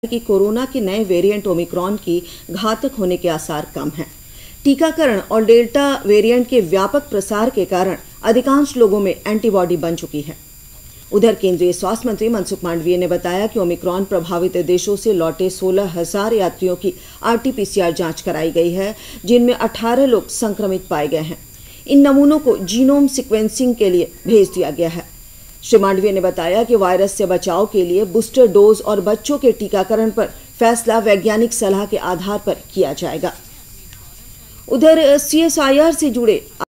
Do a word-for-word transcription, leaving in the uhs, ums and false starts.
कि कोरोना के नए वेरिएंट ओमिक्रॉन की घातक होने के आसार कम हैं। टीकाकरण और डेल्टा वेरिएंट के व्यापक प्रसार के कारण अधिकांश लोगों में एंटीबॉडी बन चुकी है। उधर केंद्रीय स्वास्थ्य मंत्री मनसुख मांडविया ने बताया कि ओमिक्रॉन प्रभावित देशों से लौटे सोलह हजार यात्रियों की R T P C R जांच कराई गई है, जिनमें अठारह लोग संक्रमित पाए गए हैं। इन नमूनों को जीनोम सीक्वेंसिंग के लिए भेज दिया गया है। श्री मांडविया ने बताया कि वायरस से बचाव के लिए बूस्टर डोज और बच्चों के टीकाकरण पर फैसला वैज्ञानिक सलाह के आधार पर किया जाएगा। उधर सी एस आई आर से जुड़े